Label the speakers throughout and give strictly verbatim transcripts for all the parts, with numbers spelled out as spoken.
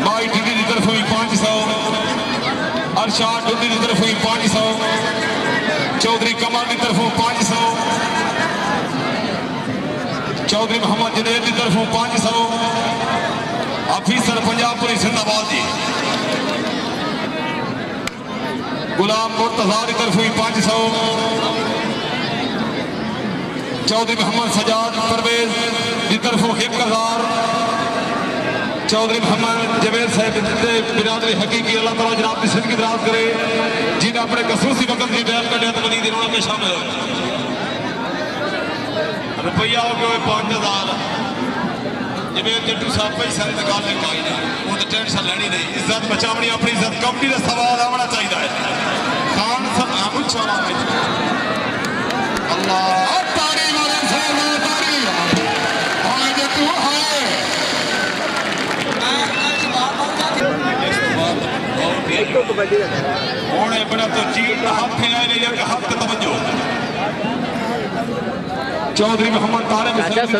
Speaker 1: by टिड्डी की तरफ हुई पाँच सौ अरशाद डुंडी की तरफ हुई पाँच सौ चौधरी कमल की तरफ पाँच सौ चौधरी मोहम्मद जनेद की तरफ पाँच सौ अफीसर पंजाब पुलिस जिंदाबाद जी गुलाम मुर्तजा की तरफ हुई पाँच सौ चौधरी मोहम्मद सजाद परवेज की तरफ एक हजार चौधरी मोहम्मद जवेद साहब बिरादरी हकीकी अल्लाह ताला जनाब की सिद्ध की दराज करे जिन्हें अपने खसूसी वक्त की बैल कटिया तो बनी दिन उन्होंने शामिल हो रुपया हो गया पाँच हजार जवेद जट्टू साहब पैसा की गल नहीं पाई नहीं वो तो टेंशन लेनी नहीं इज्जत बचावनी अपनी इज्जत कंपनी का सवाल आना चाहिए खान सब उच्चा अल्लाह चौधरी मोहम्मद तारिक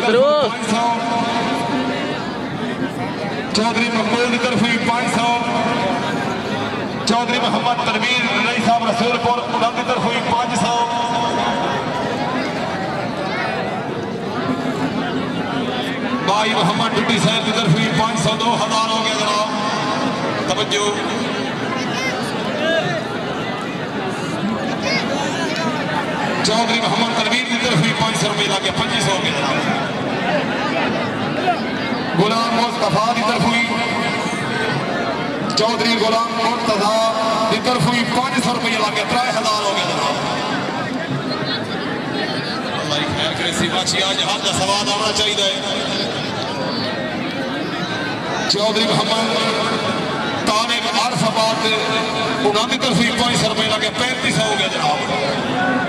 Speaker 1: चौधरी महमूद की तरफ हुई पाँच सौ चौधरी मोहम्मद तनवीर रई साहब रसूलपुर उन्होंने की तरफ हुई पाँच सौ भाई मोहम्मद डुड्डी साहब की तरफ हुई पाँच सौ दो हजार हो गया जनाब तवज्जो चौधरी मोहम्मद तनवीर की तरफ हुई पाँच सौ रुपये लागे पच्चीस हो गया गुलाम मुस्तफा की तरफ हुई चौधरी गुलाम मुर्तजा की तरफ हुई पाँच सौ रुपये लागे त्रै हजार हो गया जनाब अल्लाह की खैर करे सिवाची आज हाथ का सवाल आना चाहिए चौधरी मोहम्मद तारिक आरफाबाद उन्होंने तरफ हुई पाँच सौ रुपये लागे पैंतीस हो गया जनाब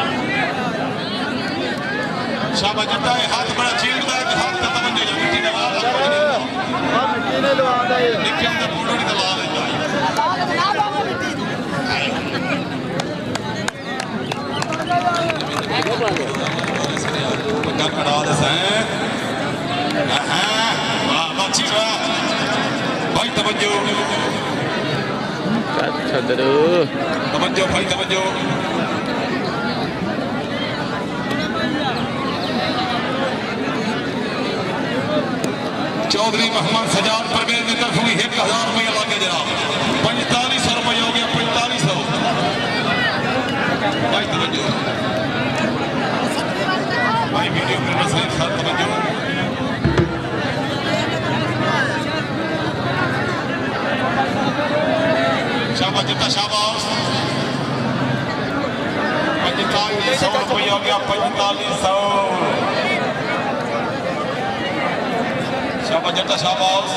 Speaker 1: शाबाश जट्टा है हाथ बड़ा चीरदा है हाथ का तवज्जो जा मिट्टी लगा हां मिट्टी ने लगा दा है निके अंदर फोटो नहीं लगा लेता पक्का खड़ा दे हैं हां वाह बच्ची वाह भाई तवज्जो अच्छा दरो तवज्जो भाई तवज्जो चौधरी मोहम्मद सजाद परवेज की तरफ हुई एक हजार रुपया लागे जनाब पैंतालीस सौ रुपये हो गया पैंतालीस सौ भाई तवज्जो भाई वीडियो में मसले सर तवज्जो शाबाश जट्टा शाबाश पैंतालीस सौ रुपये हो गया पैंतालीस सौ शाबाश जट्टा शाबाश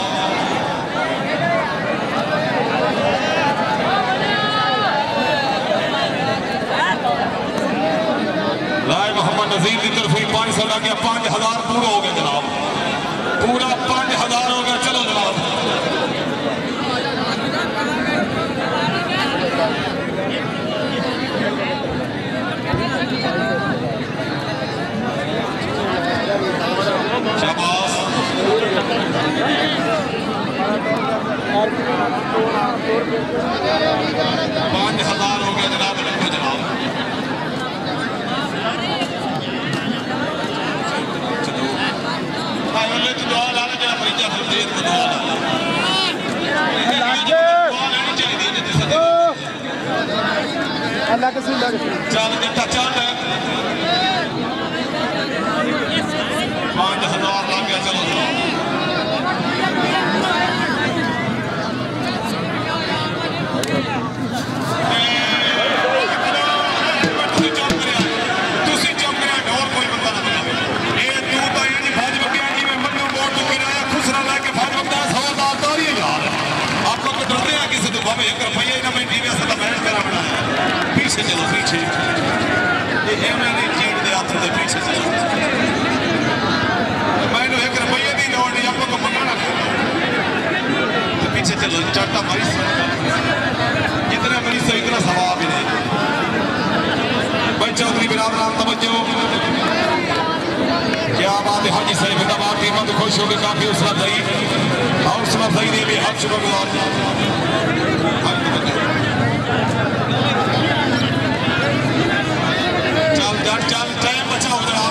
Speaker 1: राय मोहम्मद नजीर की तरफ हुई पाँच सौ लग गया पाँच हजार पूरा हो गया जनाब पूरा पाँच हजार हो गया चलो जनाब शाबाश पाँच हजार हो गया जनाब लिखो जनाब दुआ ला जरा मरीजा फरदेर को दुआ अल्लाह के सिंह चल जट्टा चल पाँच हजार लग गया चलो पीछे चलो पीछे पीछे चलो मैंने एक रुपये की लोड़ नहीं आपको मंगाना तो पीछे चलो चाटा मरीज जितने मरीज हो इतना सवाब ही नहीं भाई चौधरी बिरादरान तवज्जो क्या क्या बात है हाजी साहब जिंदाबाद टीम तो खुश हो गए काफी हौसला अफजाई हौसला अफजाई दे लिए हर शुक्रगुजार चल चल चल टाइम बचाओ जनाब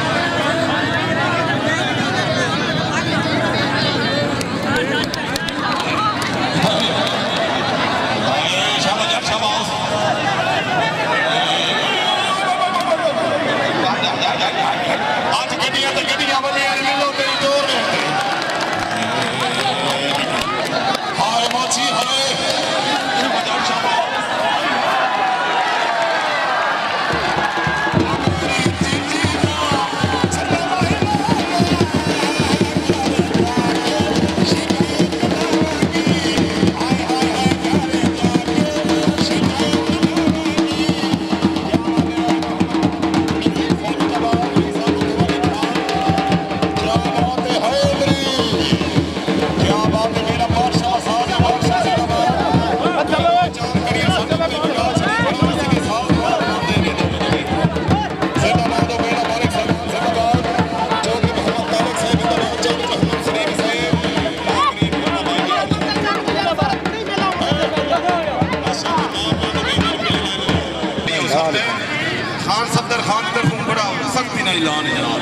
Speaker 1: खान सफदर खान तरफ बड़ा सख्ती ना ऐलान है जनाब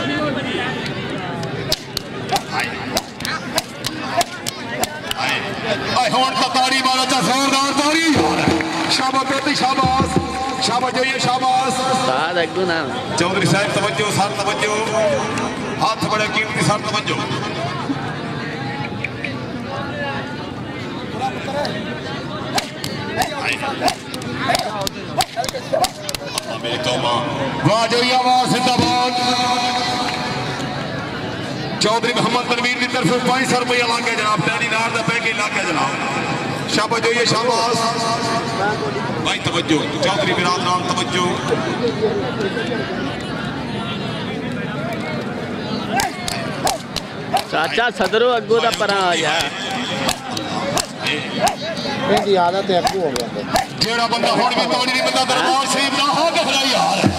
Speaker 1: आई होन तो तारी मारा चा जोरदार तारी शाबाश बेटी शाबाश शाबाश जो ये शाबाश
Speaker 2: साथ एक दो ना
Speaker 1: चौधरी साहब तवज्जो सर तवज्जो हाथ बड़े कीमती सर तवज्जो वाह जो ये आवाज जिंदाबाद चौधरी मोहम्मद तनवीर की तरफ पांच सौ रुपया लाग गया जनाब टैनी नार का पैकेज लाग गया जनाब शाबाश जो ये शाबाश भाई तवज्जो चौधरी बिरादरान तवज्जो
Speaker 2: चाचा सदरो अग्गू दा परा आ जा
Speaker 3: आदत है अग्गू हो गया
Speaker 1: जेड़ा बंदा हुण भी तोड़ी नहीं बंदा दरबार शरीफ ना हो गया यार